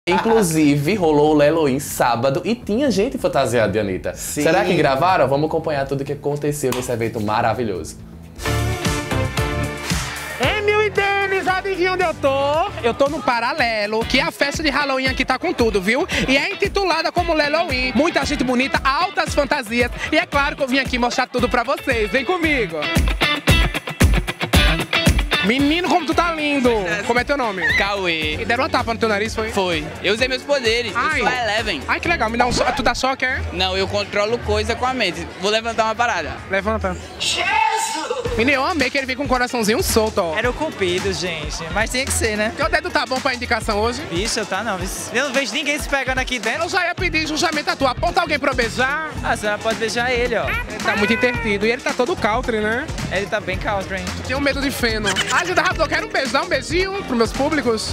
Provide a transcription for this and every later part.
Inclusive, rolou o Halloween sábado e tinha gente fantasiada de Anitta. Sim. Será que gravaram? Vamos acompanhar tudo o que aconteceu nesse evento maravilhoso. Emil e Denis, adivinha onde eu tô? Eu tô no Paralelo, que a festa de Halloween aqui tá com tudo, viu? E é intitulada como Halloween. Muita gente bonita, altas fantasias. E é claro que eu vim aqui mostrar tudo pra vocês. Vem comigo. Menino, como tu tá lindo! Como é teu nome? Cauê. E deram uma tapa no teu nariz, foi? Foi. Eu usei meus poderes. Ai. Eu sou a Eleven. Ai, que legal. Me dá um tu dá choque, é? Não, eu controlo coisa com a mente. Vou levantar uma parada. Levanta. Menino, eu amei que ele veio com um coraçãozinho solto, ó. Era o Cupido, gente. Mas tinha que ser, né? Teu dedo tá bom pra indicação hoje? Bicho, tá não. Eu não vejo ninguém se pegando aqui dentro. Eu já ia pedir justamente a tua. Aponta alguém pra eu beijar. A senhora pode beijar ele, ó. Ele tá muito intertido. E ele tá todo country, né? Ele tá bem country, hein? Tenho medo de feno. Ah, Gilda Raptor, quero um beijo. Dá um beijinho pros meus públicos.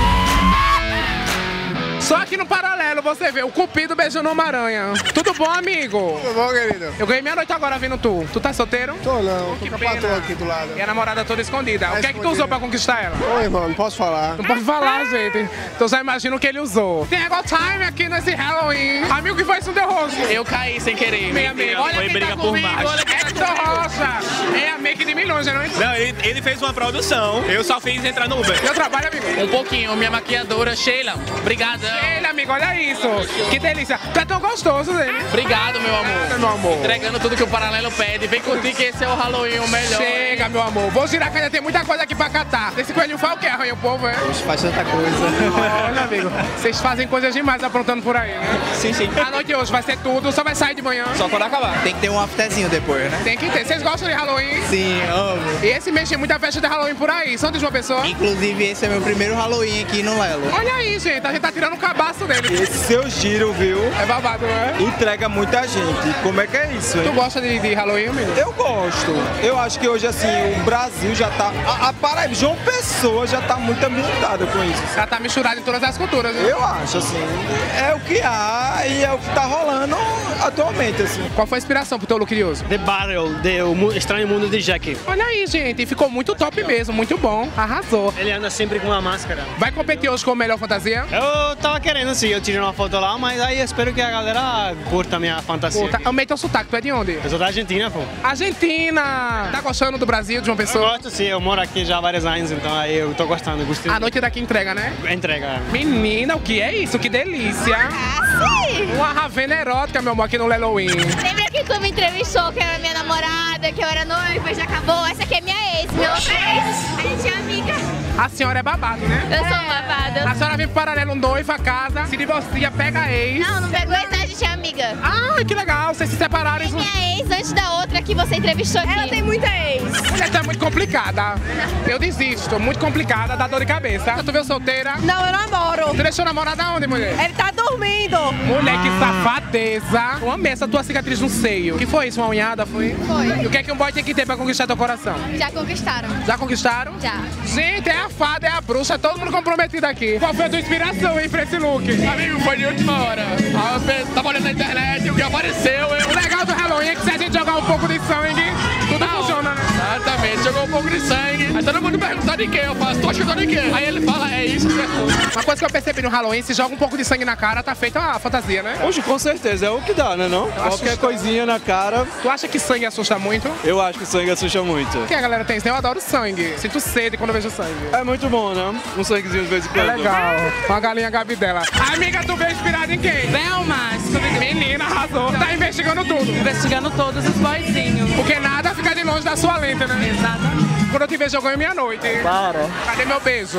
Só aqui no Paralelo você vê o Cupido beijando uma aranha. Tudo bom, amigo? Tudo bom, querido? Eu ganhei meia noite agora vindo tu. Tu tá solteiro? Tô não, Que tô com a pena. patroa aqui do lado. E a namorada toda escondida. O que é que tu escondida. usou pra conquistar ela? Oi, irmão, não posso falar. Não pode falar, gente. Então já imagina o que ele usou. Tem ego time aqui nesse Halloween. Amigo, que foi isso, deu rosto? Eu caí sem querer. Meu amigo, olha Foi quem briga tá por comigo, macho. olha quem tá Hector Rocha. É a make de milhões, não é? Não, ele fez uma produção, eu só fiz entrar no Uber. Meu trabalho, amigo. Um pouquinho. Minha maquiadora, Sheila. Obrigadão. Ele, amigo, olha isso. Que delícia. Tu é tão gostoso dele. Obrigado, meu amor. Meu amor. Entregando tudo que o Paralelo pede. Vem curtir que esse é o Halloween, o melhor. Chega, meu amor. Vou girar que ainda tem muita coisa aqui pra catar. Esse coelhinho faz o quê? Arranha o povo, é? Faz tanta coisa. Olha, amigo. Vocês fazem coisas demais aprontando por aí, né? Sim, sim. A noite hoje vai ser tudo. Só vai sair de manhã. Só quando acabar. Tem que ter um afterzinho depois, né? Tem que ter. Vocês gostam de Halloween? Sim, amo. E esse mês tem muita festa de Halloween por aí. São de João Pessoa? Inclusive, esse é meu primeiro Halloween aqui no Lelo. Olha aí, gente. A gente tá tirando um cabaço dele. Esse seu giro, viu? É babado, não é? Entrega muita gente. Como é que é isso, Tu hein? gosta de Halloween, amigo? Eu gosto. Eu acho que hoje, assim, o Brasil já tá... A Paraíba, João Pessoa já tá muito ambientada com isso. Já tá misturado em todas as culturas, né? Eu acho, assim, é o que há e é o que tá rolando atualmente, assim. Qual foi a inspiração pro teu look de hoje? The Battle, o Estranho Mundo de Jack. Olha aí, gente. Ficou muito top mesmo. Muito bom. Arrasou. Ele anda sempre com uma máscara. Vai competir hoje com a melhor fantasia? Eu tava querendo, sim, eu tirei uma foto lá, mas aí eu espero que a galera curta a minha fantasia. Puta, amei teu sotaque. Tu é de onde? Eu sou da Argentina, pô. Argentina! Tá gostando do Brasil, de João Eu Pessoa? gosto, sim, eu moro aqui já há vários anos, então aí eu tô gostando, gostei. A noite daqui entrega, né? Entrega. Menina, o que é isso? Que delícia! Sim! Uma ravena erótica, meu amor, aqui no Halloween. Lembra que tu me entrevistou que era minha namorada, que eu era noiva, já acabou? Essa aqui é minha ex, minha outra ex. A gente é amiga. A senhora é babado, né? Eu sou babada. A senhora vem pro Paralelo noiva, casa, se divorcia, pega a ex. Não, não pegou ex, a gente é amiga. Ah, que legal, vocês se separaram. É minha ex antes da outra que você entrevistou aqui. Ela tem muita ex. Mulher, tu é muito complicada. Eu desisto, muito complicada, dá dor de cabeça. Tu veio solteira? Não, eu namoro. Tu deixou namorado aonde, mulher? Ele tá dormindo. Mulher, que safadeza. Eu amei essa tua cicatriz no seio. Que foi isso, uma unhada, foi? Foi. E o que é que um boy tem que ter pra conquistar teu coração? Já conquistaram. Já conquistaram? Já. Gente, é a fada, é a bruxa, todo mundo comprometido aqui. Qual foi a tua inspiração, hein, pra esse look? Amigo, foi de última hora. Tava olhando na internet, o que apareceu, O legal do Halloween é que se a gente jogar um pouco de sangue, tudo funciona, né? Exatamente, jogou um pouco de sangue. Aí todo mundo pergunta de quê? Eu faço, tô achando de quê? Aí ele fala, é isso, acertou. Uma coisa que eu percebi no Halloween, se joga um pouco de sangue na cara, tá feita a fantasia, né? Hoje, com certeza, é o que dá, né, não? Qualquer coisinha na cara, Tu acha que sangue assusta muito? eu acho que o sangue assusta muito. O que a galera tem? Eu adoro sangue. Sinto sede quando eu vejo sangue. É muito bom, né? Um sanguezinho de vez em É quando. legal. Uma galinha Gabi dela. Amiga, tu veio inspirada em quem? Thelmas, Menina, arrasou. Tá investigando tudo. investigando todos os boyzinhos. Porque nada fica de longe da sua lente, né? Exatamente. Quando eu te vejo, eu ganho meia-noite. Para. Cadê meu beijo?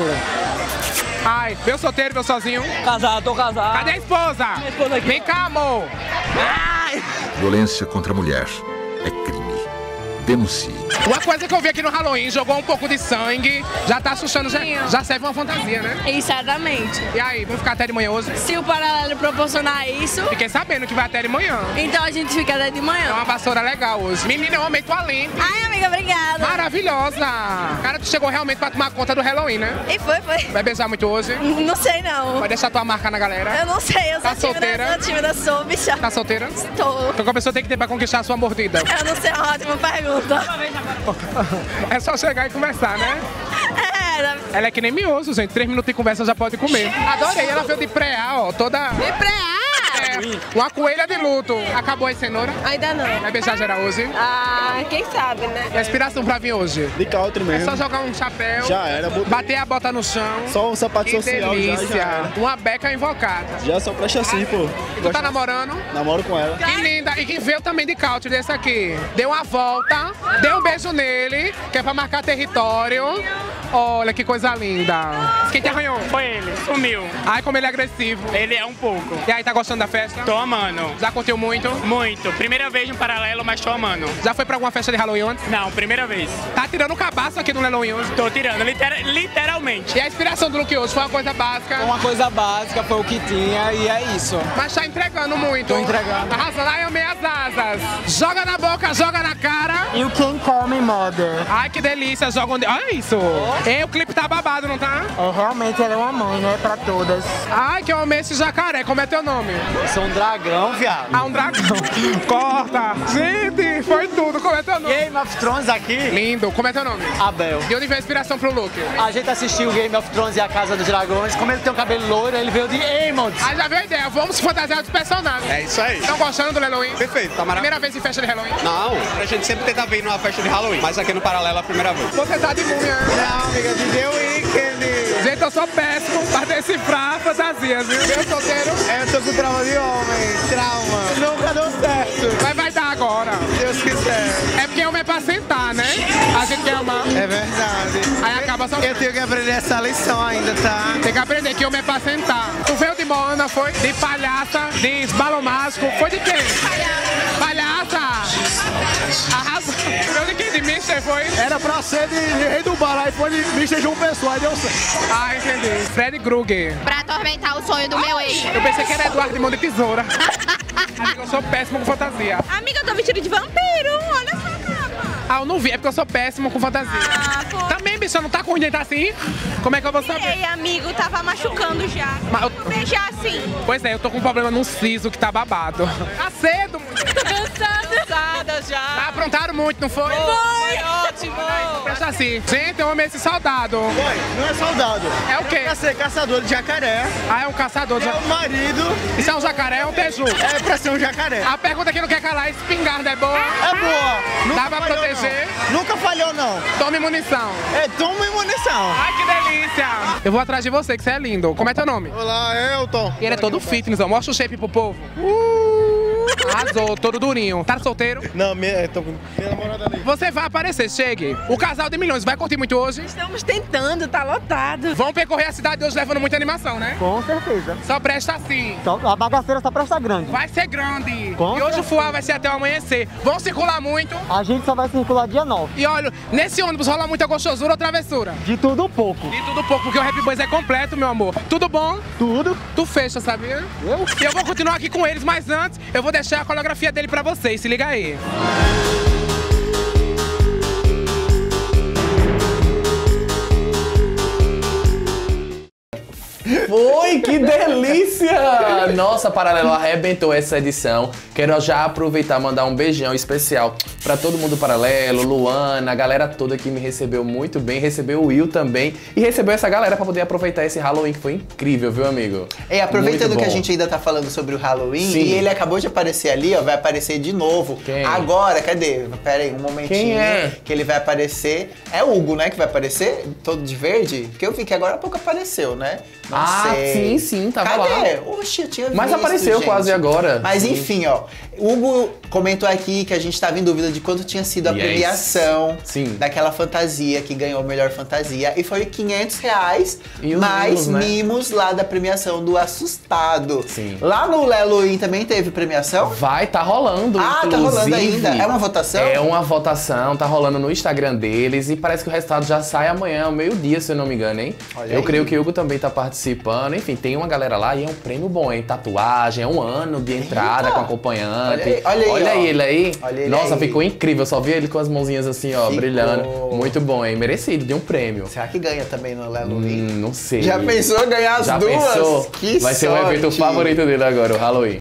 Ai, veio solteiro, veio sozinho? Casado, tô casado. Cadê a esposa? esposa aqui. Vem cá, amor. Violência contra a mulher é crime. Denuncie. Uma coisa que eu vi aqui no Halloween, jogou um pouco de sangue, já tá assustando, já serve uma fantasia, né? Exatamente. E aí, vamos ficar até de manhã hoje? Se o Paralelo proporcionar isso, Fiquei sabendo que vai até de manhã. então a gente fica até de É manhã. uma vassoura legal hoje. Menina, eu amei tua lente. Ai, amiga, obrigada. Maravilhosa. Cara, tu chegou realmente pra tomar conta do Halloween, né? E foi. Vai beijar muito hoje? Não sei, não. Vai deixar tua marca na galera? Eu não sei, eu Tá sou solteira? tímida, sou bicha. Tá solteira? Estou. Então, qual pessoa tem que ter pra conquistar a sua mordida? Eu não sei, é uma ótima pergunta. É só chegar e conversar, né? era. Ela é que nem miojo, gente. 3 minutos de conversa já pode comer. Adorei, ela veio de preá, ó, toda... De preá? É, uma coelha de luto. Acabou a cenoura? Ainda não. Vai beijar geral hoje? Ah, quem sabe, né? E a inspiração pra vir hoje? De country É mesmo. só jogar um chapéu, Já era. bater a bota no chão. Só um sapato Que social delícia. já era. Uma beca invocada. Já só presta assim, pô. Tu tá namorando? Namoro com ela. Que linda. E que veio também de country desse aqui. Deu uma volta, deu um beijo nele, que é pra marcar território. Olha que coisa linda. Quem te arranhou? Foi ele, sumiu. Ai, como ele é agressivo. Ele é um pouco. E aí, tá gostando da festa? Tô amando. Já curtiu muito? Muito. Primeira vez no paralelo, mas tô amando. Já foi pra alguma festa de Halloween antes? Não, primeira vez. Tá tirando o cabaço aqui no Halloween hoje? Tô tirando, literalmente. E a inspiração do look hoje foi uma coisa básica? Uma coisa básica, foi o que tinha e é isso. Mas tá entregando muito. Tô entregando. Arrasando. Ai, amei as asas. Joga na boca, joga na cara. E o Quem Come Mother. Ai, que delícia. Joga onde... Olha isso. Ei, o clipe tá babado, não tá? Realmente ela é uma mãe, né? Pra todas. Ai, que eu amei esse jacaré. Como é teu nome? Eu sou um dragão, viado. Ah, um dragão. Corta. Gente, foi tudo. Como é teu nome? Game of Thrones aqui. Lindo. Como é teu nome? Abel. De onde veio a inspiração pro look? A gente assistiu Game of Thrones e a Casa dos Dragões. Como ele tem um cabelo loiro, ele veio de Aemond. Aí já veio a ideia. Vamos se fantasiar dos personagens. É isso aí. Estão gostando do Halloween? Perfeito, tá maravilhoso. Primeira vez em festa de Halloween? Não, a gente sempre tenta vir numa festa de Halloween, mas aqui no Paralelo é a primeira vez. Você tá de múmia. Não, amiga, de The Weeknd. Gente, eu sou péssimo pra decifrar fantasias, viu? Meu solteiro. Eu tô com trauma de homem, trauma. Nunca deu certo. Mas vai dar agora. Se Deus quiser. É porque homem é pra sentar, né? A gente quer amar. É verdade. Aí acaba só... Eu tenho que aprender essa lição ainda, tá? Tem que aprender que homem é pra sentar. Tu veio de Moana, foi? De palhaça, de balão mágico. Foi de quem? Palhaça. Arrasou. Veio de quem? De Mister, foi? Era pra ser de Rei do Bar, aí foi de Mr. João Pessoa, aí deu certo. Ah, entendi. Fred Krueger. Pra atormentar o sonho do meu ex. Eu pensei que era Eduardo de Mão de Tesoura. Amiga, eu sou péssimo com fantasia. Amiga, eu tô vestida de vampiro. Olha só, capa. Ah, eu não vi, é porque eu sou péssimo com fantasia. Ah, pô. Também, bicho, não tá com dente assim? Como é que eu vou saber? Ei, amigo, tava machucando já. Mas eu- Vou beijar assim. Pois é, eu tô com um problema no siso que tá babado. Tá cedo, mulher. Tô cansada. Cansada já. Ah, aprontaram muito, não foi? Foi ótimo. Presta assim. Gente, eu amei esse soldado. Não é soldado. É o quê? Pra ser caçador de jacaré. Ah, é um caçador de... É o marido. Isso é um jacaré ou um teju? É pra ser um jacaré. A pergunta que não quer calar, espingarda é boa? É boa. Dá pra falhou, proteger? não. Nunca falhou, não. Tome munição. É, toma munição. Ai, que delícia. Eu vou atrás de você, que você é lindo. Como é teu nome? Olá, Elton. Ele é todo fitness, ó. Mostra o shape pro povo. Arrasou, todo durinho. Tá solteiro? Não, tô com minha namorada ali. Você vai aparecer, chegue. O casal de milhões vai curtir muito hoje? Estamos tentando, tá lotado. Vão percorrer a cidade hoje levando muita animação, né? Com certeza. Só presta assim. A bagaceira só presta grande. Vai ser grande. Com E hoje o certeza. fuá vai ser até o amanhecer. Vão circular muito. A gente só vai circular dia 9. E olha, nesse ônibus rola muita gostosura ou travessura? De tudo um pouco. De tudo pouco, porque o Happy Boys é completo, meu amor. Tudo bom? Tudo. Tu fecha, sabia? E eu vou continuar aqui com eles, mas antes eu vou deixar a coreografia dele pra vocês. Se liga aí. Foi, que delícia! Nossa, Paralelo arrebentou essa edição. Quero já aproveitar e mandar um beijão especial pra todo mundo do Paralelo, Luana, a galera toda que me recebeu muito bem, recebeu o Will também e recebeu essa galera pra poder aproveitar esse Halloween que foi incrível, viu, amigo? E aproveitando Muito que a bom. gente ainda tá falando sobre o Halloween, Sim. e ele acabou de aparecer ali, ó, vai aparecer de novo. Quem? Agora, cadê? Pera aí, um momentinho. Quem é? Que ele vai aparecer. É o Hugo, né, que vai aparecer? Todo de verde? Porque eu vi que agora há pouco apareceu, né? Não Ah, sei. sim, tava Cadê? lá. Oxe, eu tinha Mas visto, apareceu gente. quase agora. Mas Sim. enfim, ó. Hugo comentou aqui que a gente tava em dúvida de quanto tinha sido a Yes. premiação Sim. daquela fantasia que ganhou a melhor fantasia. E foi R$500 E os mais mimos, né? mimos lá da premiação do Assustado. Sim. Lá no Halloween também teve premiação? Vai, tá rolando, Ah, tá inclusive. rolando ainda? É uma votação? É uma votação, tá rolando no Instagram deles e parece que o resultado já sai amanhã, ao meio-dia, se eu não me engano, hein? Olha Eu aí. creio que o Hugo também tá participando. Enfim, tem uma galera lá e é um prêmio bom, hein? Tatuagem, é um ano de entrada Eita. com acompanhante. Olha aí, ó. ele aí. Olha ele Nossa, aí. ficou incrível. Eu só vi ele com as mãozinhas assim, ó, Ficou. brilhando. Muito bom, hein? Merecido, de um prêmio. Será que ganha também no Halloween? Não sei. Já pensou ganhar as Já duas? pensou? Que Vai ser o evento sorte. favorito dele agora, o Halloween.